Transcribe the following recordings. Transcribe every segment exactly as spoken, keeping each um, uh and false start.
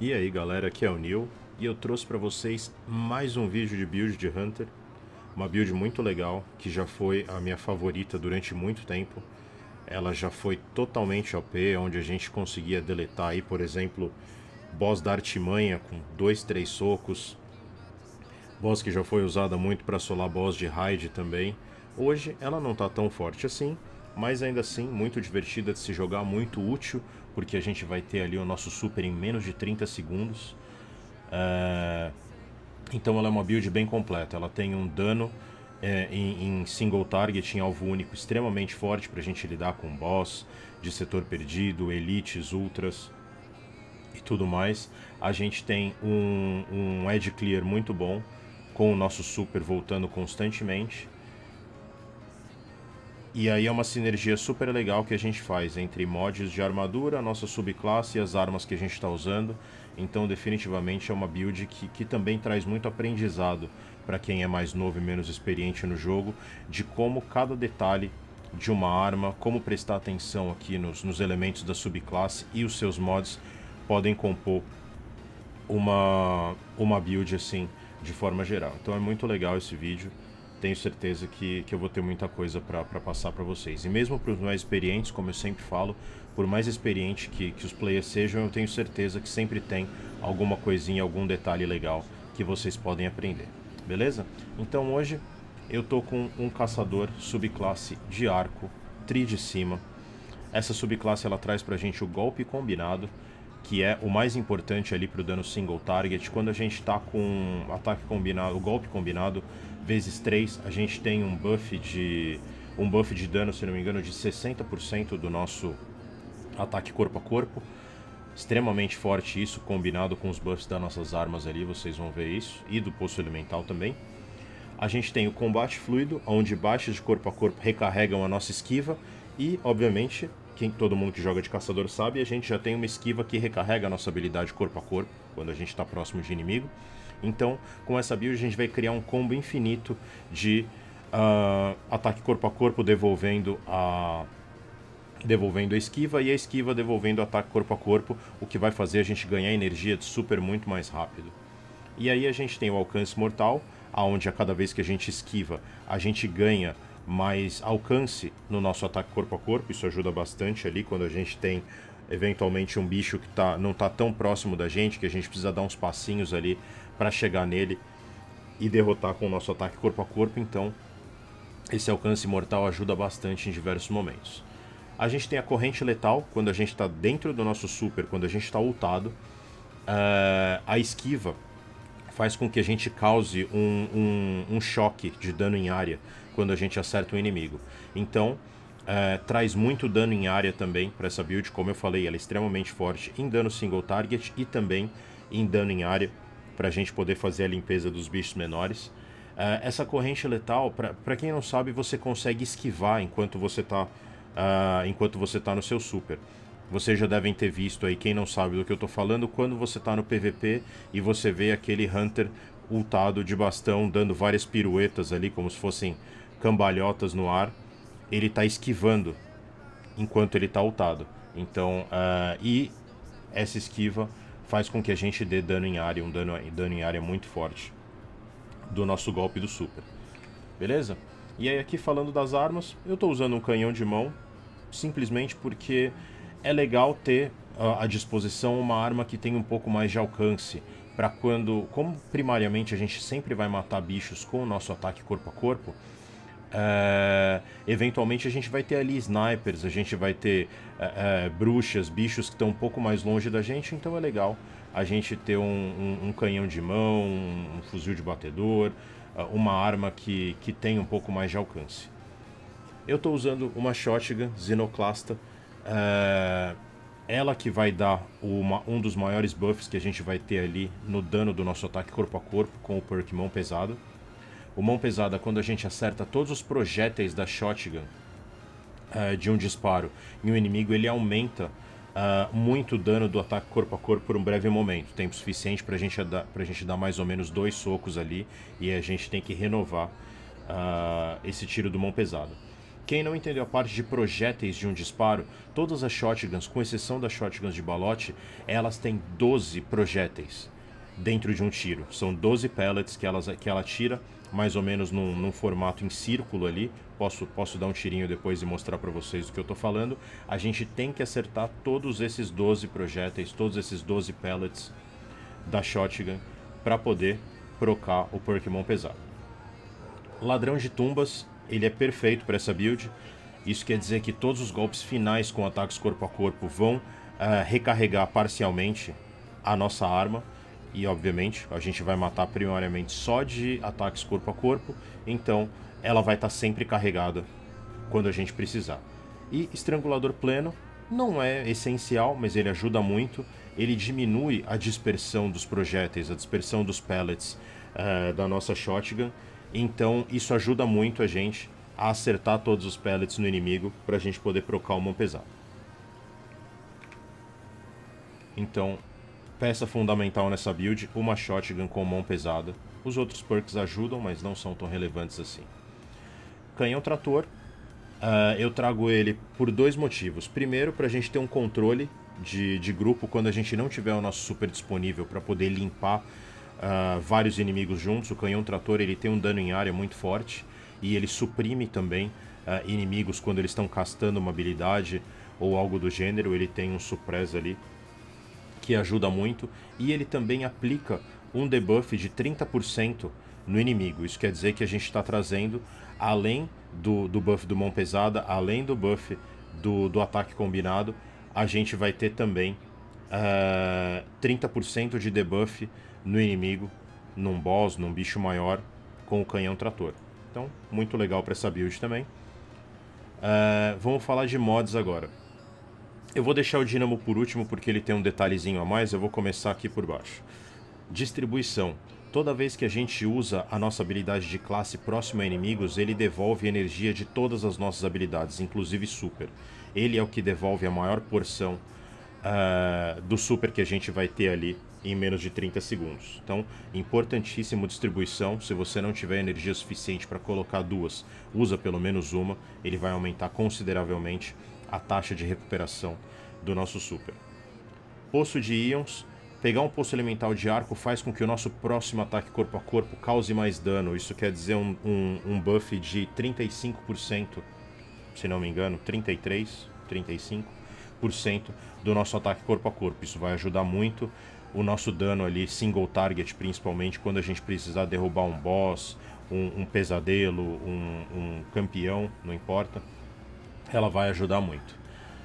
E aí galera, aqui é o Neil e eu trouxe para vocês mais um vídeo de build de Hunter. Uma build muito legal, que já foi a minha favorita durante muito tempo. Ela já foi totalmente O P, onde a gente conseguia deletar aí, por exemplo, boss da artimanha com dois, três socos. Boss que já foi usada muito para solar boss de raid também. Hoje ela não tá tão forte assim, mas ainda assim muito divertida de se jogar, muito útil, porque a gente vai ter ali o nosso super em menos de trinta segundos. É... Então ela é uma build bem completa, ela tem um dano é, em, em single target, em alvo único, extremamente forte para a gente lidar com boss de setor perdido, elites, ultras e tudo mais. A gente tem um, um edge clear muito bom, com o nosso super voltando constantemente. E aí é uma sinergia super legal que a gente faz entre mods de armadura, a nossa subclasse e as armas que a gente está usando. Então definitivamente é uma build que, que também traz muito aprendizado para quem é mais novo e menos experiente no jogo, de como cada detalhe de uma arma, como prestar atenção aqui nos, nos elementos da subclasse e os seus mods podem compor uma, uma build assim de forma geral. Então é muito legal esse vídeo. Tenho certeza que, que eu vou ter muita coisa para passar para vocês. E mesmo para os mais experientes, como eu sempre falo, por mais experiente que, que os players sejam, eu tenho certeza que sempre tem alguma coisinha, algum detalhe legal que vocês podem aprender. Beleza? Então hoje eu tô com um caçador subclasse de arco, tri de cima. Essa subclasse ela traz pra gente o golpe combinado, que é o mais importante ali para o dano single target. Quando a gente está com ataque combinado, o golpe combinado vezes três, a gente tem um buff de um buff de dano, se não me engano, de sessenta por cento do nosso ataque corpo a corpo. Extremamente forte isso, combinado com os buffs das nossas armas ali, vocês vão ver isso, e do poço elemental também. A gente tem o combate fluido, onde baixas de corpo a corpo recarregam a nossa esquiva e, obviamente, quem todo mundo que joga de caçador sabe, a gente já tem uma esquiva que recarrega a nossa habilidade corpo a corpo quando a gente está próximo de inimigo. Então, com essa build a gente vai criar um combo infinito de uh, ataque corpo a corpo devolvendo a devolvendo a esquiva e a esquiva devolvendo o ataque corpo a corpo, o que vai fazer a gente ganhar energia de super muito mais rápido. E aí a gente tem o alcance mortal, aonde a cada vez que a gente esquiva, a gente ganha mais alcance no nosso ataque corpo a corpo. Isso ajuda bastante ali quando a gente tem eventualmente um bicho que tá, não está tão próximo da gente, que a gente precisa dar uns passinhos ali para chegar nele e derrotar com o nosso ataque corpo a corpo. Então esse alcance mortal ajuda bastante em diversos momentos. A gente tem a corrente letal, quando a gente está dentro do nosso super, quando a gente está ultado. Uh, a esquiva faz com que a gente cause um, um, um choque de dano em área quando a gente acerta um inimigo. Então, é, traz muito dano em área também para essa build. Como eu falei, ela é extremamente forte em dano single target e também em dano em área, para a gente poder fazer a limpeza dos bichos menores. É, essa corrente letal, para quem não sabe, você consegue esquivar enquanto você está uh, enquanto você tá no seu super. Vocês já devem ter visto aí, quem não sabe do que eu tô falando, quando você tá no P V P e você vê aquele Hunter ultado de bastão dando várias piruetas ali, como se fossem cambalhotas no ar, ele tá esquivando enquanto ele tá ultado. Então, uh, e essa esquiva faz com que a gente dê dano em área, um dano, dano em área muito forte do nosso golpe do super. Beleza? E aí aqui falando das armas, eu tô usando um canhão de mão, simplesmente porque é legal ter à disposição uma arma que tem um pouco mais de alcance, para quando, como primariamente a gente sempre vai matar bichos com o nosso ataque corpo a corpo, é, eventualmente a gente vai ter ali snipers, a gente vai ter é, é, bruxas, bichos que estão um pouco mais longe da gente, então é legal a gente ter um, um, um canhão de mão, um, um fuzil de batedor, uma arma que, que tem um pouco mais de alcance. Eu estou usando uma shotgun Xenoclasta. É, ela que vai dar uma, um dos maiores buffs que a gente vai ter ali no dano do nosso ataque corpo a corpo com o perk mão pesada. O mão pesada, quando a gente acerta todos os projéteis da shotgun é, de um disparo em um inimigo, ele aumenta uh, muito o dano do ataque corpo a corpo por um breve momento. Tempo suficiente para gente a gente dar mais ou menos dois socos ali, e a gente tem que renovar uh, esse tiro do mão pesada. Quem não entendeu a parte de projéteis de um disparo, todas as shotguns, com exceção das shotguns de balote, elas têm doze projéteis dentro de um tiro. São doze pellets que, elas, que ela tira, mais ou menos num, num formato em círculo ali. Posso, posso dar um tirinho depois e mostrar para vocês do que eu tô falando. A gente tem que acertar todos esses doze projéteis, todos esses doze pellets da shotgun para poder procar o Pokémon pesado. Ladrão de tumbas, ele é perfeito para essa build. Isso quer dizer que todos os golpes finais com ataques corpo a corpo vão uh, recarregar parcialmente a nossa arma. E obviamente a gente vai matar primariamente só de ataques corpo a corpo. Então ela vai estar tá sempre carregada quando a gente precisar. E estrangulador pleno não é essencial, mas ele ajuda muito. Ele diminui a dispersão dos projéteis, a dispersão dos pellets uh, da nossa shotgun. Então isso ajuda muito a gente a acertar todos os pellets no inimigo para a gente poder procar o mão pesado. Então, peça fundamental nessa build, uma shotgun com mão pesada. Os outros perks ajudam, mas não são tão relevantes assim. Canhão trator, uh, eu trago ele por dois motivos. Primeiro, para a gente ter um controle de, de grupo quando a gente não tiver o nosso super disponível para poder limpar uh, vários inimigos juntos. O canhão trator ele tem um dano em área muito forte e ele suprime também uh, inimigos quando eles estão castando uma habilidade ou algo do gênero. Ele tem um suppress ali que ajuda muito, e ele também aplica um debuff de trinta por cento no inimigo. Isso quer dizer que a gente está trazendo, além do, do buff do mão pesada, além do buff do, do ataque combinado, a gente vai ter também uh, trinta por cento de debuff no inimigo, num boss, num bicho maior, com o canhão trator. Então, muito legal para essa build também. Uh, vamos falar de mods agora. Eu vou deixar o Dínamo por último porque ele tem um detalhezinho a mais, eu vou começar aqui por baixo. Distribuição. Toda vez que a gente usa a nossa habilidade de classe próxima a inimigos, ele devolve energia de todas as nossas habilidades, inclusive super. Ele é o que devolve a maior porção uh, do super que a gente vai ter ali em menos de trinta segundos. Então, importantíssimo distribuição. Se você não tiver energia suficiente para colocar duas, usa pelo menos uma. Ele vai aumentar consideravelmente a taxa de recuperação do nosso super. Poço de íons. Pegar um poço elemental de arco faz com que o nosso próximo ataque corpo a corpo cause mais dano. Isso quer dizer um, um, um buff de trinta e cinco por cento, se não me engano, trinta e três por cento, trinta e cinco por cento do nosso ataque corpo a corpo. Isso vai ajudar muito o nosso dano ali, single target, principalmente quando a gente precisar derrubar um boss, um, um pesadelo, um, um campeão, não importa. Ela vai ajudar muito.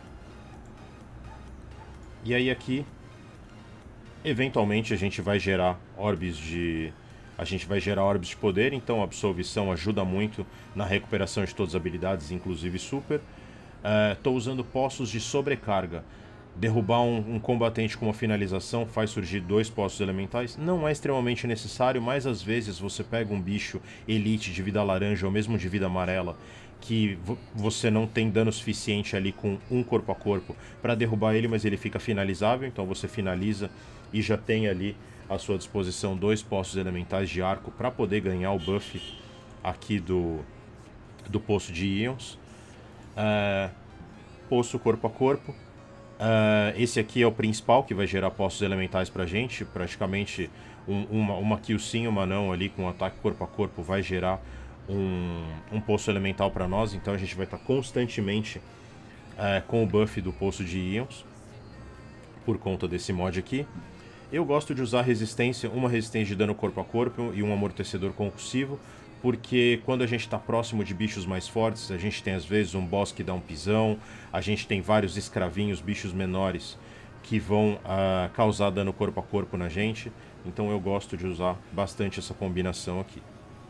E aí aqui, eventualmente a gente vai gerar orbes de... A gente vai gerar orbes de poder, então a absolvição ajuda muito na recuperação de todas as habilidades, inclusive super. Estou uh, usando poços de sobrecarga. Derrubar um, um combatente com uma finalização faz surgir dois poços elementais. Não é extremamente necessário, mas às vezes você pega um bicho elite de vida laranja ou mesmo de vida amarela que você não tem dano suficiente ali com um corpo a corpo para derrubar ele, mas ele fica finalizável, então você finaliza e já tem ali à sua disposição dois poços elementais de arco para poder ganhar o buff aqui do, do poço de íons. Uh, poço corpo a corpo. Uh, esse aqui é o principal que vai gerar poços elementais pra gente. Praticamente um, uma, uma kill sim, uma não ali com um ataque corpo a corpo vai gerar um, um poço elemental para nós. Então a gente vai estar tá constantemente uh, com o buff do poço de íons por conta desse mod aqui. Eu gosto de usar resistência, uma resistência de dano corpo a corpo e um amortecedor concussivo, porque quando a gente está próximo de bichos mais fortes, a gente tem às vezes um boss que dá um pisão, a gente tem vários escravinhos, bichos menores, que vão uh, causar dano corpo a corpo na gente, então eu gosto de usar bastante essa combinação aqui.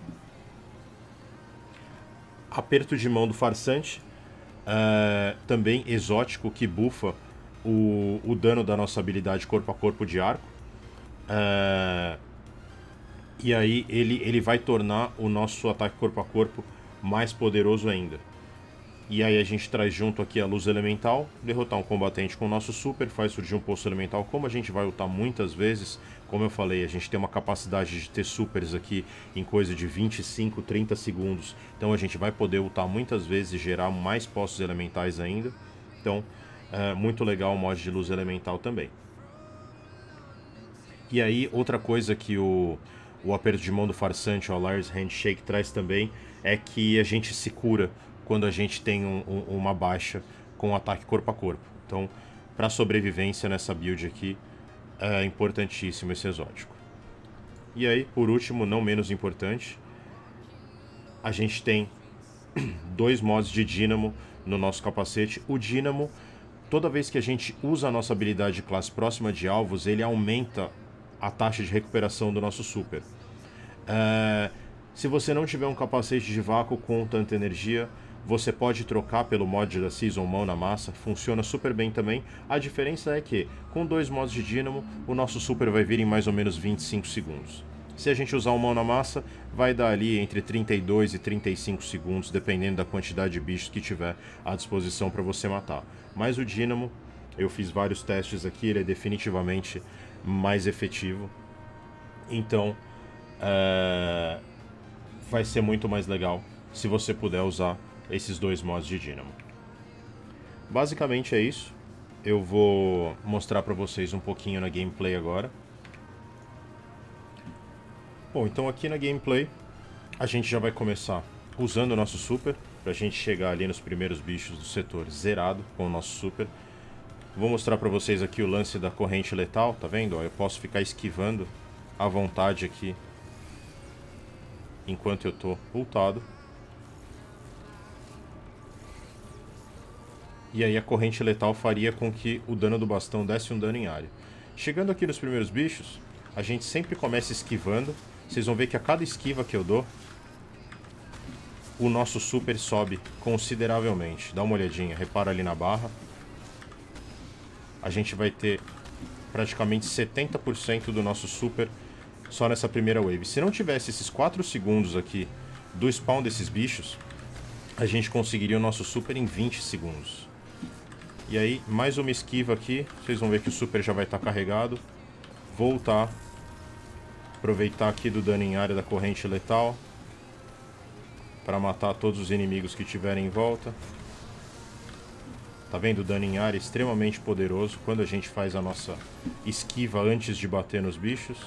Aperto de mão do farsante, uh, também exótico, que bufa o, o dano da nossa habilidade corpo a corpo de arco. Uh, E aí ele, ele vai tornar o nosso ataque corpo a corpo mais poderoso ainda. E aí a gente traz junto aqui a luz elemental, derrotar um combatente com o nosso super, faz surgir um poço elemental. Como a gente vai ultar muitas vezes, como eu falei, a gente tem uma capacidade de ter supers aqui em coisa de vinte e cinco, trinta segundos. Então a gente vai poder ultar muitas vezes e gerar mais poços elementais ainda. Então é muito legal o mod de luz elemental também. E aí outra coisa que o, o aperto de mão do farsante, o Lars Handshake, traz também, é que a gente se cura quando a gente tem um, um, uma baixa com ataque corpo a corpo. Então, para sobrevivência nessa build aqui, é importantíssimo esse exótico. E aí, por último, não menos importante, a gente tem dois mods de dínamo no nosso capacete. O dínamo, toda vez que a gente usa a nossa habilidade de classe próxima de alvos, ele aumenta a taxa de recuperação do nosso super. É, se você não tiver um capacete de vácuo com tanta energia, você pode trocar pelo mod da Season Mão na Massa, funciona super bem também. A diferença é que, com dois mods de dínamo, o nosso super vai vir em mais ou menos vinte e cinco segundos. Se a gente usar o Mão na Massa, vai dar ali entre trinta e dois e trinta e cinco segundos, dependendo da quantidade de bichos que tiver à disposição para você matar. Mas o dínamo, eu fiz vários testes aqui, ele é definitivamente mais efetivo. Então, é... vai ser muito mais legal se você puder usar esses dois mods de dínamo. Basicamente é isso. Eu vou mostrar para vocês um pouquinho na gameplay agora. Bom, então aqui na gameplay a gente já vai começar usando o nosso super, para a gente chegar ali nos primeiros bichos do setor zerado com o nosso super. Vou mostrar para vocês aqui o lance da corrente letal, tá vendo? Eu posso ficar esquivando à vontade aqui enquanto eu tô ultado. E aí a corrente letal faria com que o dano do bastão desse um dano em área. Chegando aqui nos primeiros bichos, a gente sempre começa esquivando. Vocês vão ver que a cada esquiva que eu dou, o nosso super sobe consideravelmente. Dá uma olhadinha, repara ali na barra. A gente vai ter praticamente setenta por cento do nosso super só nessa primeira wave. Se não tivesse esses quatro segundos aqui do spawn desses bichos, a gente conseguiria o nosso super em vinte segundos. E aí, mais uma esquiva aqui. Vocês vão ver que o super já vai estar carregado. Voltar. Aproveitar aqui do dano em área da corrente letal para matar todos os inimigos que tiverem em volta. Tá vendo? O dano em área extremamente poderoso quando a gente faz a nossa esquiva antes de bater nos bichos.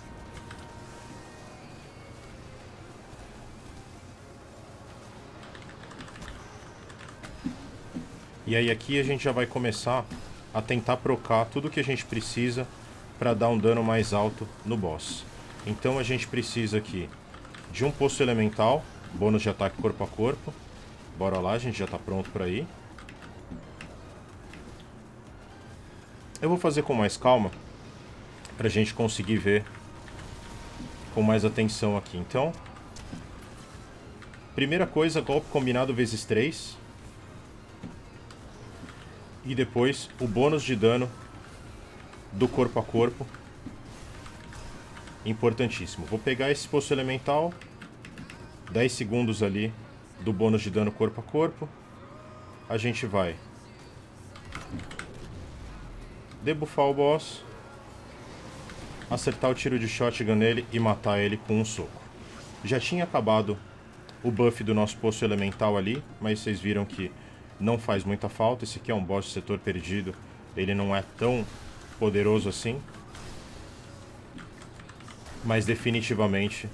E aí aqui a gente já vai começar a tentar procar tudo que a gente precisa para dar um dano mais alto no boss. Então a gente precisa aqui de um poço elemental, bônus de ataque corpo a corpo. Bora lá, a gente já está pronto para ir. Eu vou fazer com mais calma para a gente conseguir ver com mais atenção aqui. Então, primeira coisa, golpe combinado vezes três. E depois o bônus de dano do corpo a corpo. Importantíssimo. Vou pegar esse poço elemental. dez segundos ali do bônus de dano corpo a corpo. A gente vai debuffar o boss. Acertar o tiro de shotgun nele e matar ele com um soco. Já tinha acabado o buff do nosso poço elemental ali, mas vocês viram que não faz muita falta. Esse aqui é um boss de setor perdido. Ele não é tão poderoso assim. Mas definitivamente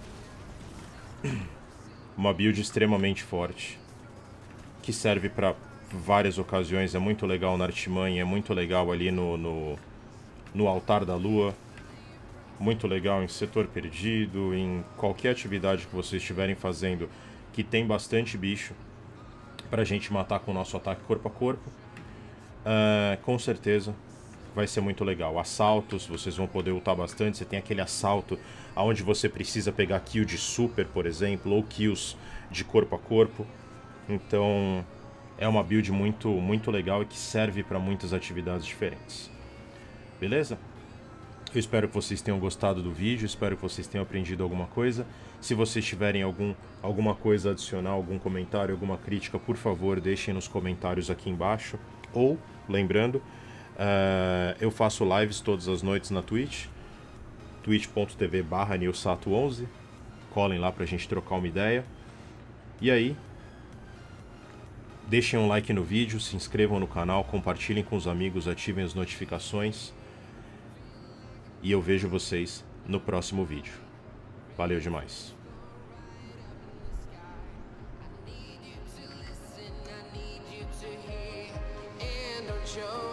uma build extremamente forte. Que serve para várias ocasiões. É muito legal na artimanha. É muito legal ali no, no, no altar da lua. Muito legal em setor perdido. Em qualquer atividade que vocês estiverem fazendo que tem bastante bicho pra gente matar com o nosso ataque corpo a corpo. Uh, com certeza vai ser muito legal. Assaltos, vocês vão poder ultar bastante. Você tem aquele assalto onde você precisa pegar kill de super, por exemplo, ou kills de corpo a corpo. Então é uma build muito, muito legal e que serve para muitas atividades diferentes. Beleza? Eu espero que vocês tenham gostado do vídeo, espero que vocês tenham aprendido alguma coisa. Se vocês tiverem algum, alguma coisa adicional, algum comentário, alguma crítica, por favor, deixem nos comentários aqui embaixo. Ou, lembrando, uh, eu faço lives todas as noites na Twitch, twitch ponto tv barra nilsato onze. Colhem lá pra gente trocar uma ideia. E aí, deixem um like no vídeo, se inscrevam no canal, compartilhem com os amigos, ativem as notificações. E eu vejo vocês no próximo vídeo. Valeu demais. Show